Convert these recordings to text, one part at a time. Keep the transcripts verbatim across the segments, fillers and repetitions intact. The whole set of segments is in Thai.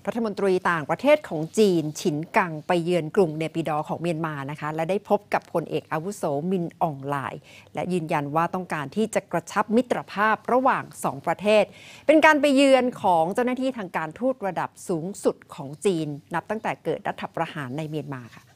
รัฐมนตรีต่างประเทศของจีนฉินกังไปเยือนกรุงเนปิดอของเมียนมานะคะและได้พบกับพลเอกอาวุโสมินอ่องหลายและยืนยันว่าต้องการที่จะกระชับมิตรภาพระหว่างสองประเทศเป็นการไปเยือนของเจ้าหน้าที่ทางการทูตระดับสูงสุดของจีนนับตั้งแต่เกิดรัฐประหารในเมียนมาค่ะ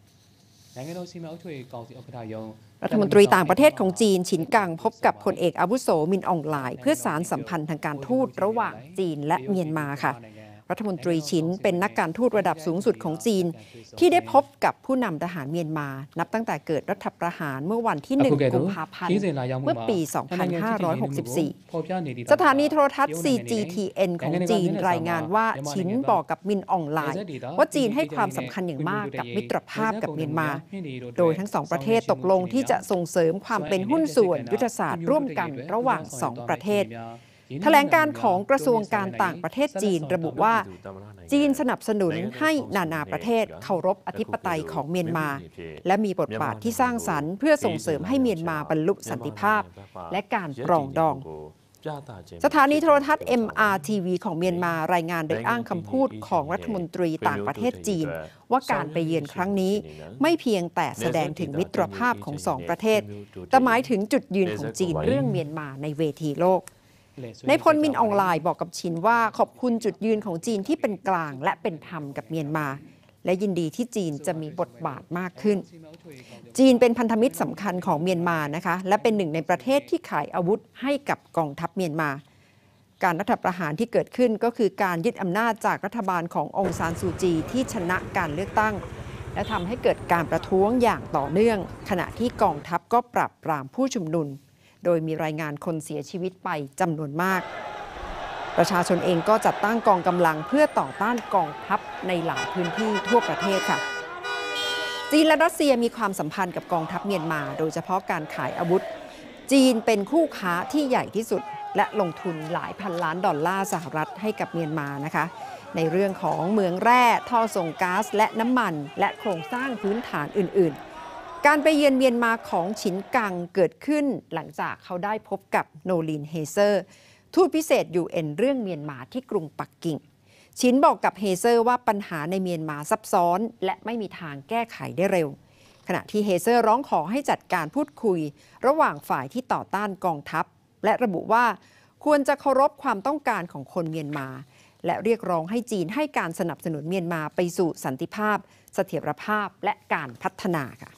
รัฐมนตรีต่างประเทศของจีนฉินกังพบกับพลเอกอาวุโสมินอ่องหลายเพื่อสานสัมพันธ์ทางการทูตระหว่างจีนและเมียนมาค่ะรัฐมนตรีฉินเป็นนักการทูตระดับสูงสุดของจีนที่ได้พบกับผู้นำทหารเมียนมานับตั้งแต่เกิดรัฐประหารเมื่อวันที่หนึ่งกุมภาพันธ์เมื่อปี สองพันห้าร้อยหกสิบสี่ สถานีโทรทัศน์ ซี จี ที เอ็น ของจีนรายงานว่าฉินบอกกับมินอ่องหลายว่าจีนให้ความสำคัญอย่างมากกับมิตรภาพกับเมียนมาโดยทั้งสองประเทศตกลงที่จะส่งเสริมความเป็นหุ้นส่วนยุทธศาสตร์ร่วมกันระหว่างสองประเทศแถลงการของกระทรวงการต่างประเทศจีนระบุว่าจีนสนับสนุนให้นานาประเทศเคารพอธิปไตยของเมียนมาและมีบทบาทที่สร้างสรรค์เพื่อส่งเสริมให้เมียนมาบรรลุสันติภาพและการปรองดองสถานีโทรทัศน์ เอ็ม อาร์ ที วี ของเมียนมารายงานโดยอ้างคำพูดของรัฐมนตรีต่างประเทศจีนว่าการไปเยือนครั้งนี้ไม่เพียงแต่แสดงถึงมิตรภาพของสองประเทศแต่หมายถึงจุดยืนของจีนเรื่องเมียนมาในเวทีโลกนายพลมินอ่องหลายบอกกับฉินว่าขอบคุณจุดยืนของจีนที่เป็นกลางและเป็นธรรมกับเมียนมาและยินดีที่จีนจะมีบทบาทมากขึ้นจีนเป็นพันธมิตรสำคัญของเมียนมานะคะและเป็นหนึ่งในประเทศที่ขายอาวุธให้กับกองทัพเมียนมาการรัฐประหารที่เกิดขึ้นก็คือการยึดอำนาจจากรัฐบาลขององซานซูจีที่ชนะการเลือกตั้งและทำให้เกิดการประท้วงอย่างต่อเนื่องขณะที่กองทัพก็ปราบปรามผู้ชุมนุมโดยมีรายงานคนเสียชีวิตไปจำนวนมากประชาชนเองก็จัดตั้งกองกำลังเพื่อต่อต้านกองทัพในหลายพื้นที่ทั่วประเทศค่ะจีนและรัสเซียมีความสัมพันธ์กับกองทัพเมียนมาโดยเฉพาะการขายอาวุธจีนเป็นคู่ค้าที่ใหญ่ที่สุดและลงทุนหลายพันล้านดอลลาร์สหรัฐให้กับเมียนมานะคะในเรื่องของเมืองแร่ท่อส่งก๊าซและน้ำมันและโครงสร้างพื้นฐานอื่นๆการไปเยือนเมียนมาของฉินกังเกิดขึ้นหลังจากเขาได้พบกับโนลินเฮเซอร์ทูตพิเศษ ยู เอ็น เรื่องเมียนมาที่กรุงปักกิ่งฉินบอกกับเฮเซอร์ว่าปัญหาในเมียนมาซับซ้อนและไม่มีทางแก้ไขได้เร็วขณะที่เฮเซอร์ร้องขอให้จัดการพูดคุยระหว่างฝ่ายที่ต่อต้านกองทัพและระบุว่าควรจะเคารพความต้องการของคนเมียนมาและเรียกร้องให้จีนให้การสนับสนุนเมียนมาไปสู่สันติภาพเสถียรภาพและการพัฒนาค่ะ